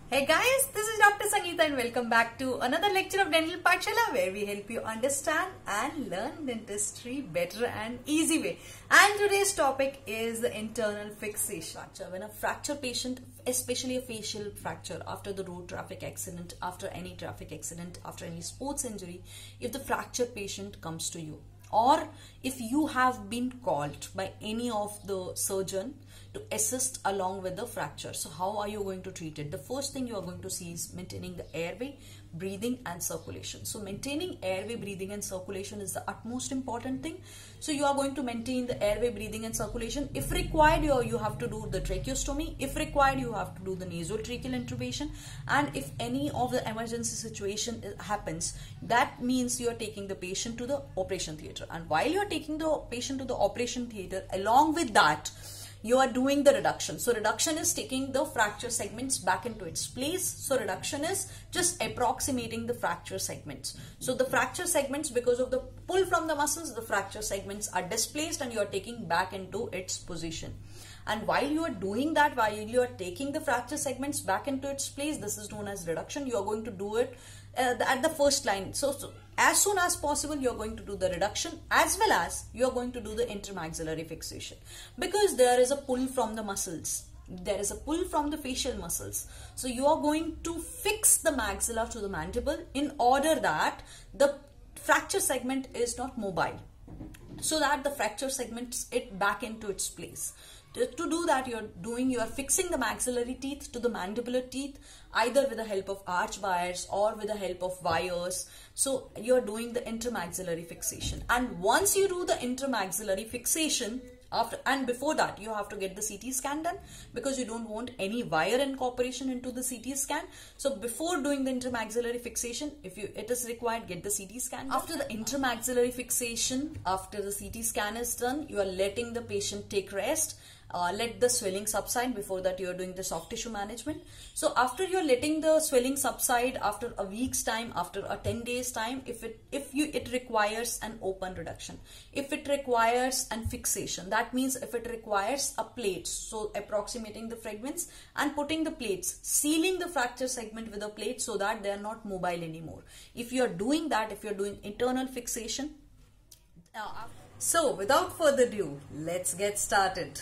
Hey guys, this is Dr. Sangeeta and welcome back to another lecture of Dental Pathshala where we help you understand and learn dentistry better and easy way. And today's topic is the internal fixation. When a fracture patient, especially a facial fracture after the road traffic accident, after any traffic accident, after any sports injury, if the fracture patient comes to you, or if you have been called by any of the surgeon to assist along with the fracture. So how are you going to treat it? The first thing you are going to see is maintaining the airway, breathing and circulation. So maintaining airway, breathing and circulation is the utmost important thing. So you are going to maintain the airway, breathing and circulation. If required, you have to do the tracheostomy. If required, you have to do the nasotracheal intubation. And if any of the emergency situation happens, that means you are taking the patient to the operation theatre. And while you are taking the patient to the operation theatre, along with that, you are doing the reduction. So reduction is taking the fracture segments back into its place. So reduction is just approximating the fracture segments. So the fracture segments, because of the pull from the muscles, the fracture segments are displaced and you are taking back into its position. And while you are doing that, while you are taking the fracture segments back into its place, this is known as reduction. You are going to do it at the first line. So as soon as possible, you are going to do the reduction, as well as you are going to do the intermaxillary fixation, because there is a pull from the muscles. There is a pull from the facial muscles. So you are going to fix the maxilla to the mandible in order that the fracture segment is not mobile, so that the fracture segments it back into its place. To do that, you are fixing the maxillary teeth to the mandibular teeth, either with the help of arch wires or with the help of wires. So you are doing the intermaxillary fixation. And once you do the intermaxillary fixation, before that, you have to get the CT scan done, because you don't want any wire incorporation into the CT scan. So before doing the intermaxillary fixation, if it is required, get the CT scan done. After the intermaxillary fixation, after the CT scan is done, you are letting the patient take rest. Let the swelling subside. Before that, you are doing the soft tissue management. So after you are letting the swelling subside, after a week's time, after a 10 days time, if it requires an open reduction, if it requires an fixation, that means if it requires a plate, so approximating the fragments and putting the plates, sealing the fracture segment with a plate so that they are not mobile anymore. If you are doing that, if you are doing internal fixation. So without further ado, let's get started.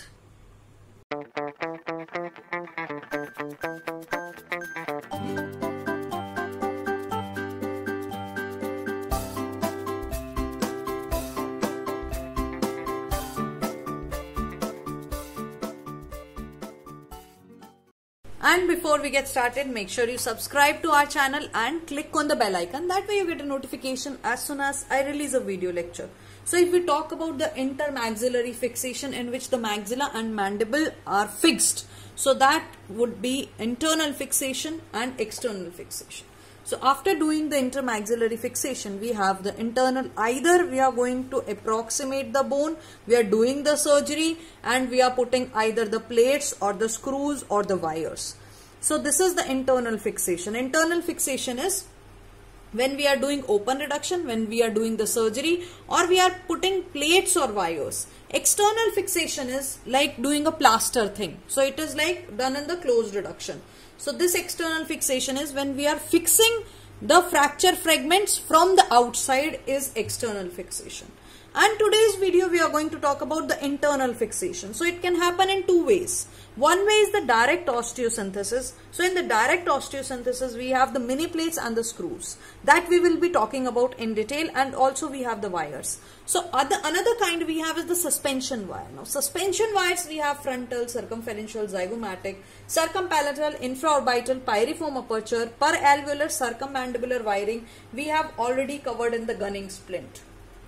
And before we get started, make sure you subscribe to our channel and click on the bell icon. That way you get a notification as soon as I release a video lecture. So if we talk about the intermaxillary fixation, in which the maxilla and mandible are fixed, so that would be internal fixation and external fixation. So after doing the intermaxillary fixation, we have the internal, either we are going to approximate the bone, we are doing the surgery and we are putting either the plates or the screws or the wires. So this is the internal fixation. Internal fixation is when we are doing open reduction, when we are doing the surgery, or we are putting plates or wires. External fixation is like doing a plaster thing. So it is like done in the closed reduction. So this external fixation is when we are fixing the fracture fragments from the outside is external fixation. And today's video we are going to talk about the internal fixation. So it can happen in two ways. One way is the direct osteosynthesis. So in the direct osteosynthesis, we have the mini plates and the screws that we will be talking about in detail, and also we have the wires. So another kind we have is the suspension wire. Now suspension wires, we have frontal, circumferential, zygomatic, circumpalatal, infraorbital, pyriform aperture, peralveolar, circummandibular wiring. We have already covered in the gunning splint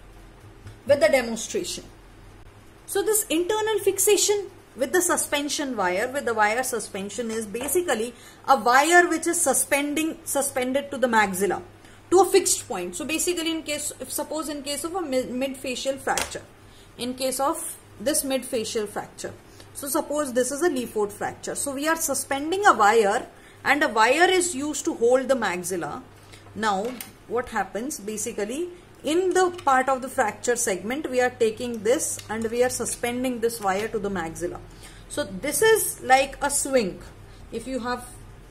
with the demonstration. So this internal fixation with the suspension wire, with the wire suspension, is basically a wire which is suspended to the maxilla to a fixed point. So basically suppose in case of a mid-facial fracture, in case of this mid-facial fracture, so suppose this is a Lefort fracture. So we are suspending a wire and a wire is used to hold the maxilla. Now what happens basically, in the part of the fracture segment, we are taking this and we are suspending this wire to the maxilla. So this is like a swing. If you have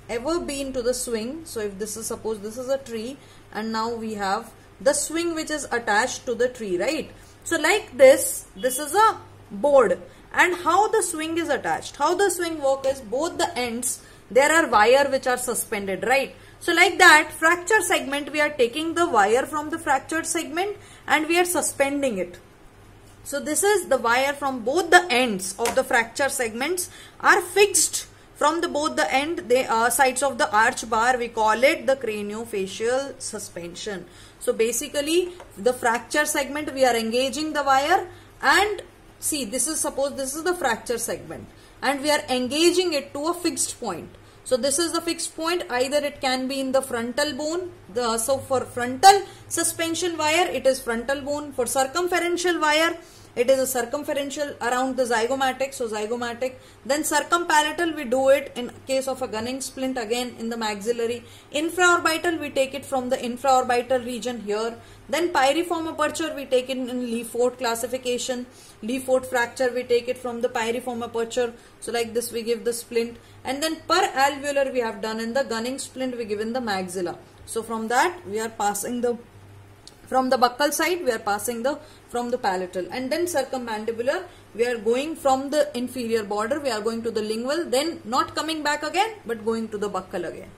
ever been to the swing, so if this is, suppose this is a tree, and now we have the swing which is attached to the tree, right? So like this is a board, and how the swing is attached, how the swing work is, both the ends there are wire which are suspended, right? So like that, fracture segment, we are taking the wire from the fractured segment and we are suspending it. So this is the wire from both the ends of the fracture segments are fixed from the both the sides of the arch bar. We call it the craniofacial suspension. So basically the fracture segment, we are engaging the wire, and see, this is, suppose this is the fracture segment and we are engaging it to a fixed point. So this is the fixed point, either it can be in the frontal bone. So for frontal suspension wire, it is frontal bone. For circumferential wire, it is a circumferential around the zygomatic, so zygomatic. Then circumpalatal, we do it in case of a gunning splint, again in the maxillary. Infraorbital, we take it from the infraorbital region here. Then pyriform aperture, we take it in Le Fort classification. Le Fort fracture, we take it from the pyriform aperture. So like this, we give the splint. And then per alveolar, we have done in the gunning splint, we give in the maxilla. So from that, we are passing the, from the buccal side, we are passing the, from the palatal. And then circummandibular, we are going from the inferior border, we are going to the lingual, then not coming back again, but going to the buccal again.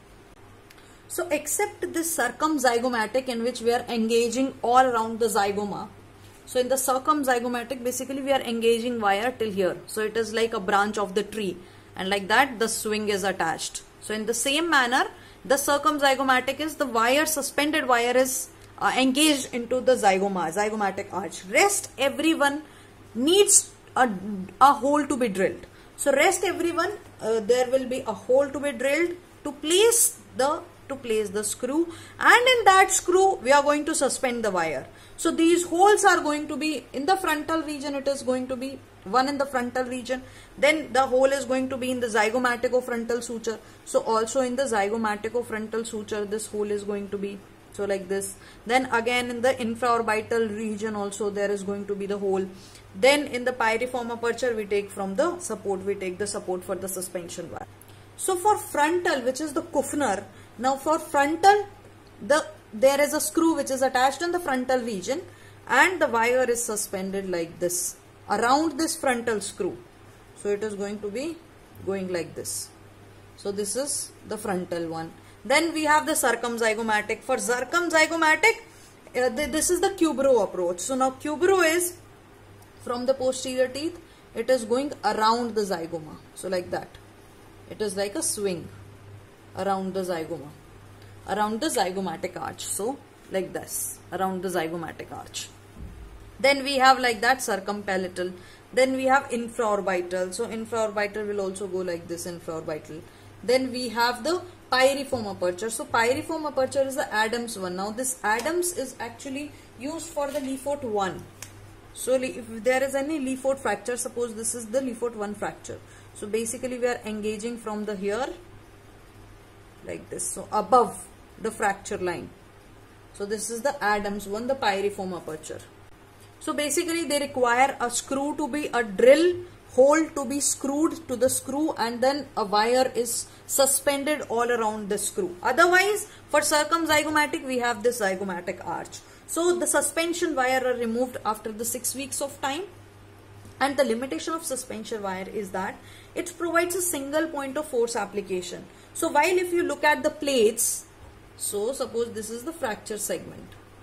So except this circumzygomatic, in which we are engaging all around the zygoma. So in the circumzygomatic, basically we are engaging wire till here. So it is like a branch of the tree, and like that the swing is attached. So in the same manner, the circumzygomatic is the wire, suspended wire is engaged into the zygomatic arch. Rest everyone needs a hole to be drilled. So rest everyone, there will be a hole to be drilled to place the screw, and in that screw we are going to suspend the wire. So these holes are going to be in the frontal region, it is going to be one in the frontal region, then the hole is going to be in the zygomatico-frontal suture. So also in the zygomatico-frontal suture, this hole is going to be, so like this. Then again in the infraorbital region also there is going to be the hole. Then in the pyriform aperture, we take from the support, we take the support for the suspension wire. So for frontal, which is the Kuffner, now for frontal, there is a screw which is attached in the frontal region, and the wire is suspended like this around this frontal screw. So it is going to be going like this. So this is the frontal one. Then we have the circumzygomatic. For circumzygomatic, this is the Kubrow approach. So now Kubrow is from the posterior teeth, it is going around the zygoma. So like that. It is like a swing around the zygoma, around the zygomatic arch. So like this, around the zygomatic arch. Then we have like that circumpalatal. Then we have infraorbital. So infraorbital will also go like this, infraorbital. Then we have the pyriform aperture. So pyriform aperture is the Adams one. Now this Adams is actually used for the Le Fort 1. So if there is any Le Fort fracture, suppose this is the Le Fort 1 fracture. So basically we are engaging from the here like this. So above the fracture line. So this is the Adams one, the pyriform aperture. So basically they require a screw to be, a drill hole to be screwed to the screw, and then a wire is suspended all around the screw. Otherwise, for circumzygomatic, we have this zygomatic arch. So the suspension wire are removed after the 6 weeks of time. And the limitation of suspension wire is that it provides a single point of force application. So while if you look at the plates, so suppose this is the fracture segment.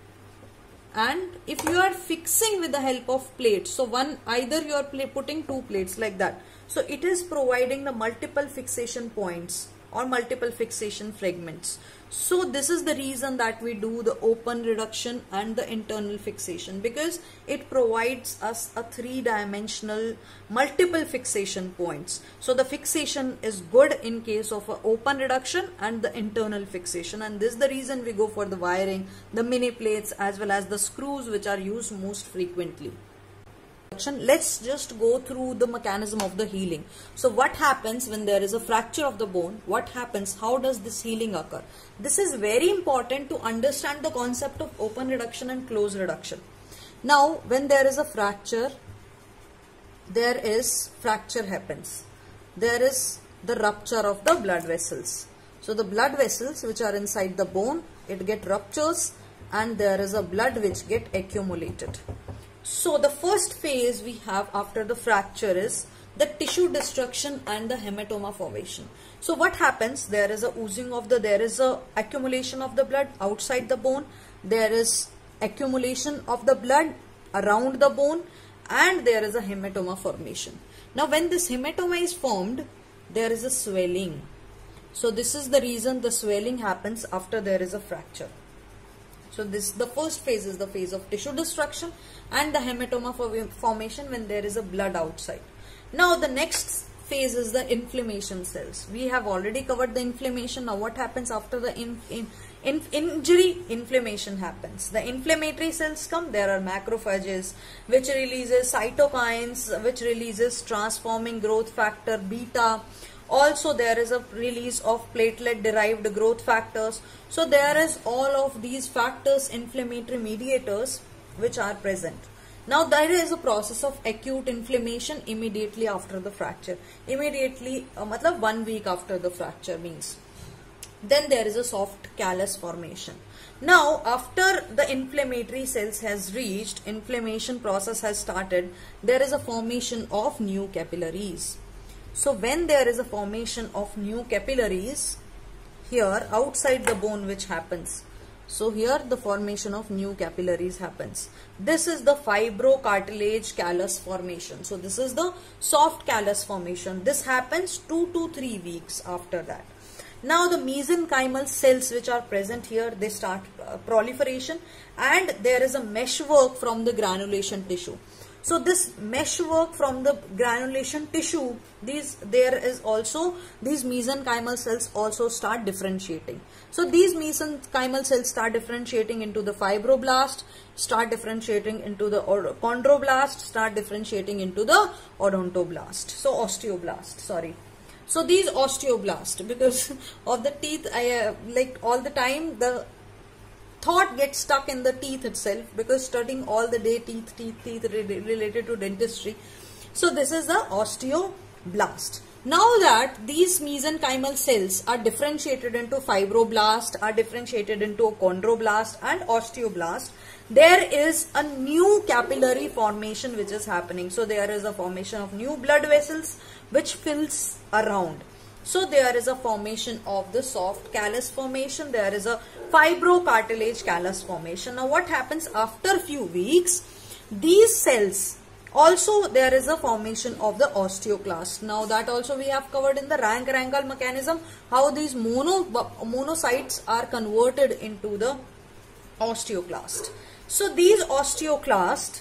And if you are fixing with the help of plates, so one, either you are putting two plates like that. So it is providing the multiple fixation points or multiple fixation fragments. So this is the reason that we do the open reduction and the internal fixation, because it provides us a three-dimensional multiple fixation points. So the fixation is good in case of an open reduction and the internal fixation, and this is the reason we go for the wiring, the mini plates as well as the screws, which are used most frequently. Let's just go through the mechanism of the healing. So what happens when there is a fracture of the bone? What happens? How does this healing occur? This is very important to understand the concept of open reduction and close reduction. Now, when there is a fracture, fracture happens. There is the rupture of the blood vessels. So the blood vessels which are inside the bone, it get ruptures and there is a blood which get accumulated. So the first phase we have after the fracture is the tissue destruction and the hematoma formation. So what happens? There is a oozing of there is a accumulation of the blood outside the bone. There is accumulation of the blood around the bone and there is a hematoma formation. Now when this hematoma is formed, there is a swelling. So this is the reason the swelling happens after there is a fracture. So the first phase is the phase of tissue destruction and the hematoma formation when there is a blood outside. Now the next phase is the inflammation cells. We have already covered the inflammation. Now what happens after the injury? Inflammation happens. The inflammatory cells come. There are macrophages which releases cytokines, which releases transforming growth factor beta. Also there is a release of platelet derived growth factors. So there is all of these factors, inflammatory mediators which are present. Now there is a process of acute inflammation immediately after the fracture. Immediately, 1 week after the fracture means. Then there is a soft callus formation. Now after the inflammatory cells has reached, inflammation process has started, there is a formation of new capillaries. So when there is a formation of new capillaries, here outside the bone which happens. So here the formation of new capillaries happens. This is the fibrocartilage callus formation. So this is the soft callus formation. This happens 2 to 3 weeks after that. Now the mesenchymal cells which are present here, they start proliferation and there is a meshwork from the granulation tissue. So this meshwork from the granulation tissue, these mesenchymal cells also start differentiating. So these mesenchymal cells start differentiating into the fibroblast, start differentiating into the chondroblast, start differentiating into the odontoblast. So osteoblast, sorry. So these osteoblast, because of the teeth, all the time the thought gets stuck in the teeth itself, because studying all the day teeth related to dentistry. So this is the osteoblast. Now that these mesenchymal cells are differentiated into fibroblast, are differentiated into chondroblast and osteoblast, there is a new capillary formation which is happening. So there is a formation of new blood vessels which fills around. So there is a formation of the soft callus formation. There is a fibrocartilage callus formation. Now what happens after few weeks? These cells, also there is a formation of the osteoclast. Now that also we have covered in the Rank-Rankle mechanism, how these monocytes are converted into the osteoclast. So these osteoclast,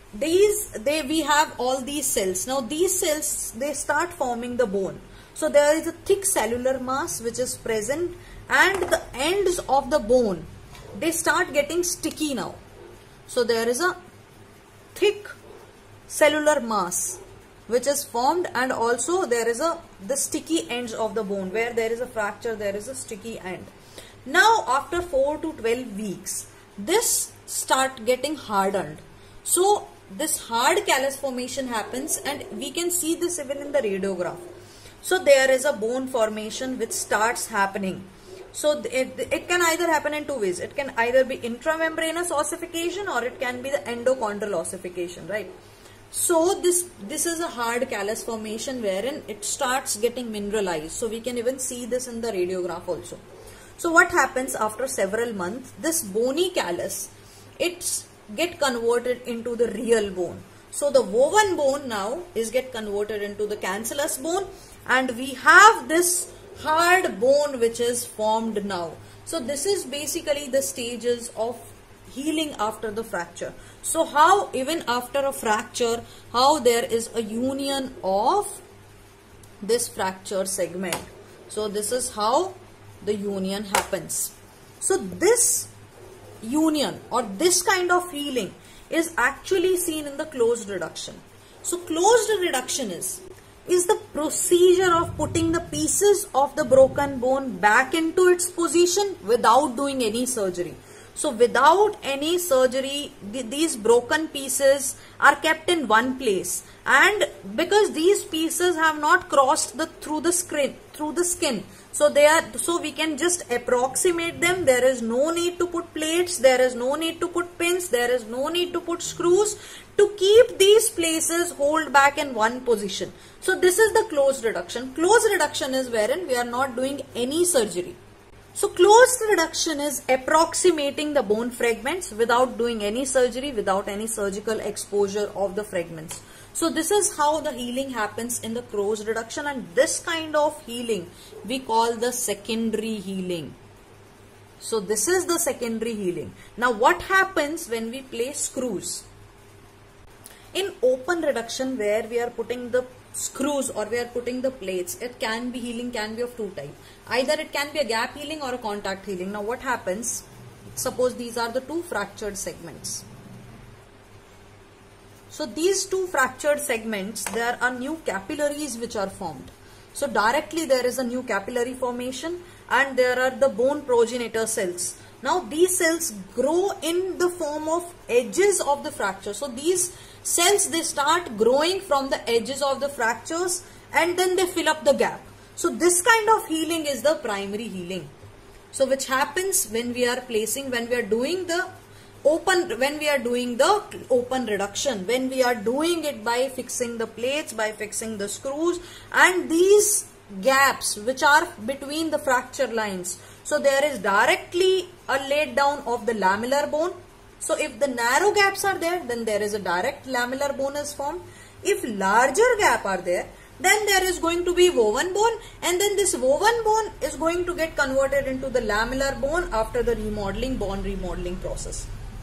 we have all these cells. Now these cells, they start forming the bone. So there is a thick cellular mass which is present and the ends of the bone, they start getting sticky now. So there is a thick cellular mass which is formed and also there is the sticky ends of the bone. Where there is a fracture, there is a sticky end. Now after 4 to 12 weeks, this start getting hardened. So this hard callus formation happens and we can see this even in the radiograph. So there is a bone formation which starts happening. So it can either happen in 2 ways. It can either be intramembranous ossification or it can be the endochondral ossification, right? So this is a hard callus formation wherein it starts getting mineralized. So we can even see this in the radiograph also. So what happens after several months? This bony callus, it get converted into the real bone. So the woven bone now is get converted into the cancellous bone and we have this hard bone which is formed now. So this is basically the stages of healing after the fracture. So how even after a fracture, how there is a union of this fracture segment. So this is how the union happens. So this union or this kind of healing is actually seen in the closed reduction. So closed reduction is the procedure of putting the pieces of the broken bone back into its position without doing any surgery. So without any surgery, these broken pieces are kept in one place, and because these pieces have not crossed through the skin, So we can just approximate them. There is no need to put plates, there is no need to put pins, there is no need to put screws to keep these places hold back in one position. So this is the closed reduction. Closed reduction is wherein we are not doing any surgery. So closed reduction is approximating the bone fragments without doing any surgery, without any surgical exposure of the fragments. So this is how the healing happens in the closed reduction, and this kind of healing we call the secondary healing. So this is the secondary healing. Now what happens when we place screws? In open reduction, where we are putting the screws or we are putting the plates, it can be healing, can be of two types. Either it can be a gap healing or a contact healing. Now what happens? Suppose these are the two fractured segments. So these two fractured segments, there are new capillaries which are formed. So directly there is a new capillary formation, and there are the bone progenitor cells. Now these cells grow in the form of edges of the fracture. So these cells, they start growing from the edges of the fractures, and then they fill up the gap. So this kind of healing is the primary healing. So which happens when we are placing, when we are doing the open reduction, when we are doing it by fixing the plates, by fixing the screws, and these gaps which are between the fracture lines. So there is directly a laid down of the lamellar bone. So if the narrow gaps are there, then there is a direct lamellar bone is formed. If larger gap are there, then there is going to be woven bone, and then this woven bone is going to get converted into the lamellar bone after the bone remodeling process.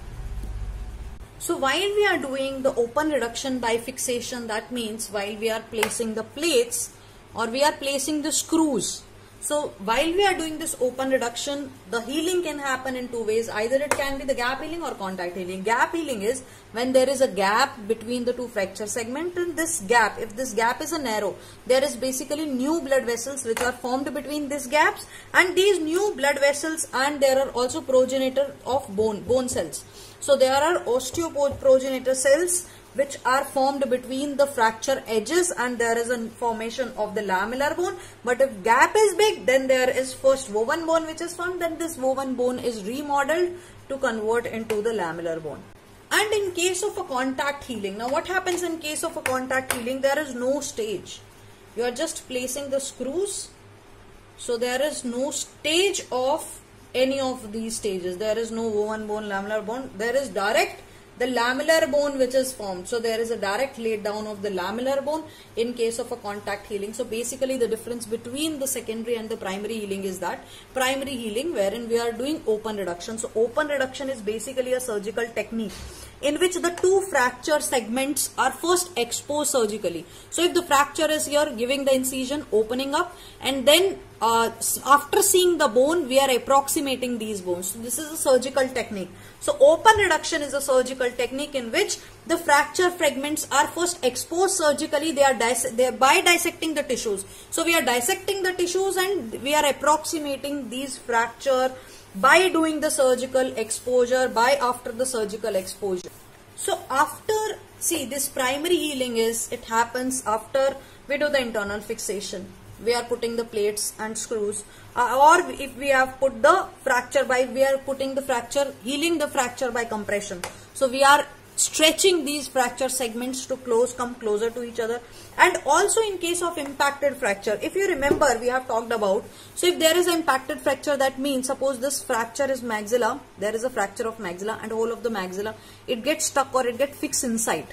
So while we are doing the open reduction by fixation, that means while we are placing the plates or we are placing the screws. So while we are doing this open reduction, the healing can happen in two ways. Either it can be the gap healing or contact healing. Gap healing is when there is a gap between the two fracture segments, and this gap, if this gap is a narrow, there is basically new blood vessels which are formed between these gaps, and these new blood vessels, and there are also progenitor of bone cells. So there are osteoprogenitor cells which are formed between the fracture edges, and there is a formation of the lamellar bone. But if gap is big, then there is first woven bone which is formed, then this woven bone is remodeled to convert into the lamellar bone. And in case of a contact healing, now what happens in case of a contact healing? There is no stage. You are just placing the screws. So there is no stage of any of these stages. There is no woven bone, lamellar bone. There is direct the lamellar bone which is formed. So there is a direct laid down of the lamellar bone in case of a contact healing. So basically the difference between the secondary and the primary healing is that primary healing wherein we are doing open reduction. So open reduction is basically a surgical technique in which the two fracture segments are first exposed surgically. So if the fracture is here, giving the incision, opening up, and then after seeing the bone, we are approximating these bones. So this is a surgical technique. So open reduction is a surgical technique in which the fracture fragments are first exposed surgically. They are by dissecting the tissues. So we are dissecting the tissues and we are approximating these fracture by doing the surgical exposure, after the surgical exposure. So after, see, this primary healing is, it happens after we do the internal fixation. We are putting the plates and screws, or if we have put the fracture we are putting the fracture, healing the fracture by compression. So we are stretching these fracture segments to come closer to each other. And also in case of impacted fracture, if you remember, we have talked about, so if there is an impacted fracture, that means suppose this fracture is maxilla, there is a fracture of maxilla, and whole of the maxilla, it gets stuck or it gets fixed inside,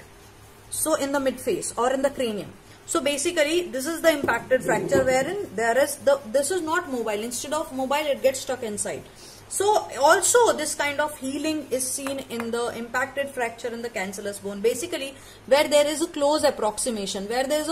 so in the midface or in the cranium. So basically this is the impacted fracture wherein there is this is not mobile. Instead of mobile, it gets stuck inside. So also this kind of healing is seen in the impacted fracture in the cancellous bone. Basically where there is a close approximation,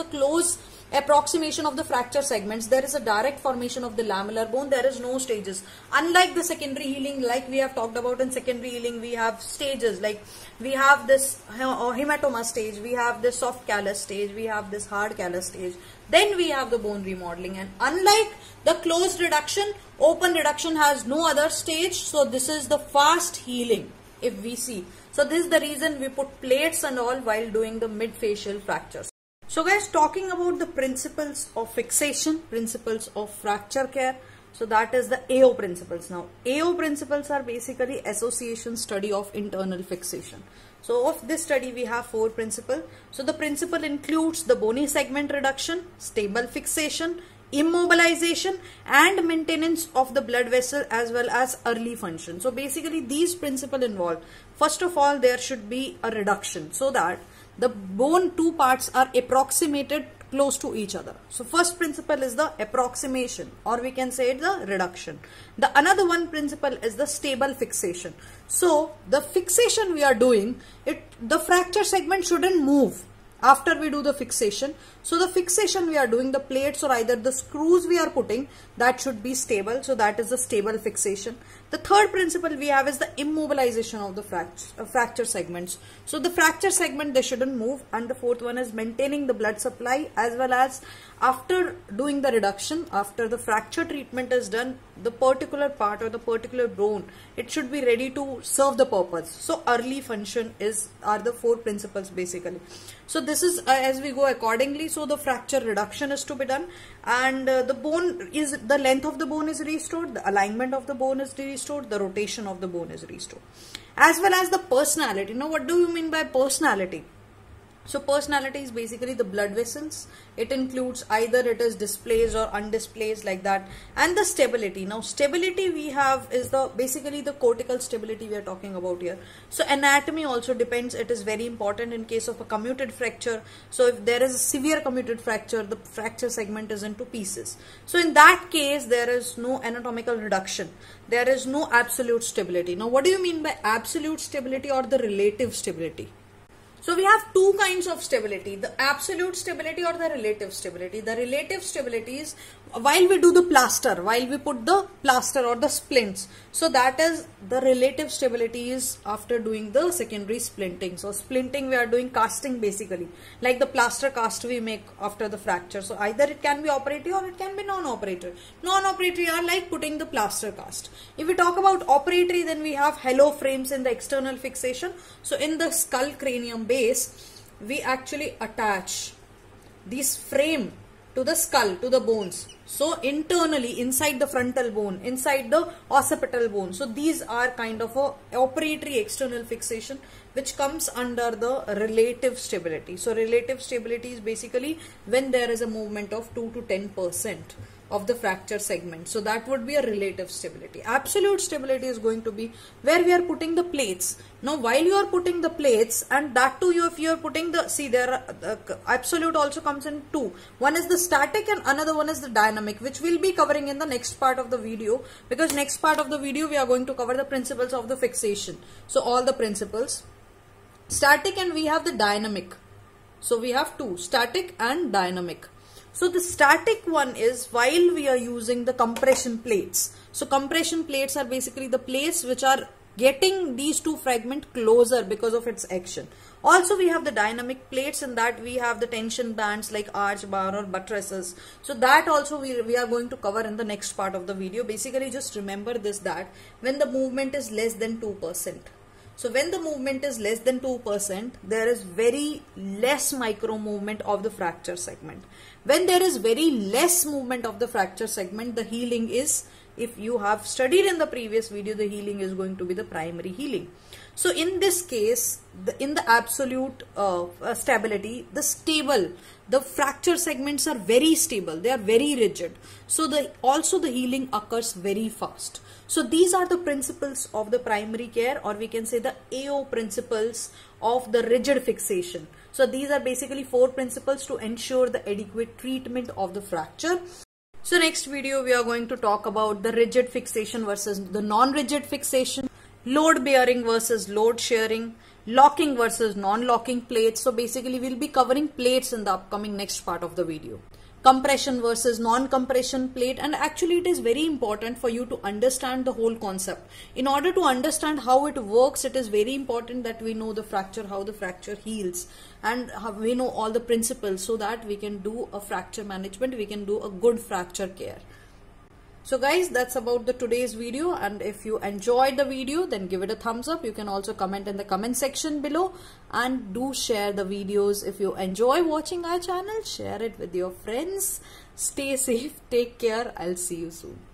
of the fracture segments, there is a direct formation of the lamellar bone. There is no stages. Unlike the secondary healing, like we have talked about in secondary healing, we have stages, like we have this hematoma stage, we have this soft callus stage, we have this hard callus stage, then we have the bone remodeling. And unlike the closed reduction, open reduction has no other stage. So this is the fast healing if we see. So this is the reason we put plates and all while doing the mid-facial fractures. So guys, talking about the principles of fixation, principles of fracture care. So that is the AO principles. Now AO principles are basically association study of internal fixation. So of this study we have 4 principles. So the principle includes the bony segment reduction, stable fixation, immobilization and maintenance of the blood vessel as well as early function. So basically these principles involve, first of all, there should be a reduction so that the bone 2 parts are approximated close to each other. So first principle is the approximation, or we can say the reduction. The another one principle is the stable fixation. So the fixation we are doing, the fracture segment shouldn't move after we do the fixation. So the fixation we are doing, the plates or either the screws we are putting, that should be stable. So that is the stable fixation. The third principle we have is the immobilization of the fracture segments. So the fracture segment, they shouldn't move. And the fourth one is maintaining the blood supply, as well as after doing the reduction, after the fracture treatment is done, the particular part or the particular bone, it should be ready to serve the purpose. So early function are the 4 principles basically. So this is as we go accordingly. So the fracture reduction is to be done, and the length of the bone is restored, the alignment of the bone is restored, the rotation of the bone is restored, as well as the personality. Now what do you mean by personality? So personality is basically the blood vessels. It includes either it is displaced or undisplaced like that, and the stability. Now stability we have is basically the cortical stability we are talking about here. So anatomy also depends. It is very important in case of a comminuted fracture. So if there is a severe comminuted fracture, the fracture segment is into pieces. So in that case there is no anatomical reduction. There is no absolute stability. Now what do you mean by absolute stability or the relative stability? So we have 2 kinds of stability, the absolute stability or the relative stability. The relative stability is while we do the plaster, while we put the plaster or the splints. So that is the relative stability is after doing the secondary splinting. So splinting we are doing casting basically, like the plaster cast we make after the fracture. So either it can be operative or it can be non-operative. Non-operative are like putting the plaster cast. If we talk about operatory, then we have halo frames in the external fixation. So in the skull cranium base, we actually attach this frame to the skull, to the bones. So internally, inside the frontal bone, inside the occipital bone. So these are kind of a operatory external fixation which comes under the relative stability. So relative stability is basically when there is a movement of 2 to 10% of the fracture segment. So that would be a relative stability. Absolute stability is going to be where we are putting the plates. Now while you are putting the plates, and that too if you are putting the, see there are, absolute also comes in 2. One is the static and another one is the dynamic, which we'll be covering in the next part of the video, because next part of the video we are going to cover the principles of the fixation. So all the principles, static, and we have the dynamic. So we have 2, static and dynamic. So the static one is while we are using the compression plates. So compression plates are basically the plates which are getting these 2 fragments closer because of its action. Also we have the dynamic plates, in that we have the tension bands like arch bar or buttresses. So that also we are going to cover in the next part of the video. Basically just remember this, that when the movement is less than 2%. So when the movement is less than 2%, there is very less micro movement of the fracture segment. When there is very less movement of the fracture segment, the healing is, if you have studied in the previous video, the healing is going to be the primary healing. So in this case, in the absolute stability, the fracture segments are very stable. They are very rigid. So also the healing occurs very fast. So these are the principles of the primary care, or we can say the AO principles of the rigid fixation. So these are basically 4 principles to ensure the adequate treatment of the fracture. So next video we are going to talk about the rigid fixation versus the non-rigid fixation, load bearing versus load sharing, locking versus non-locking plates. So basically we'll be covering plates in the upcoming next part of the video. Compression versus non-compression plate, and actually it is very important for you to understand the whole concept. In order to understand how it works, it is very important that we know the fracture, how the fracture heals, and how we know all the principles, so that we can do a fracture management, we can do a good fracture care. So guys, that's about the today's video, and if you enjoyed the video, then give it a thumbs up. You can also comment in the comment section below, and do share the videos. If you enjoy watching our channel, share it with your friends. Stay safe, take care. I'll see you soon.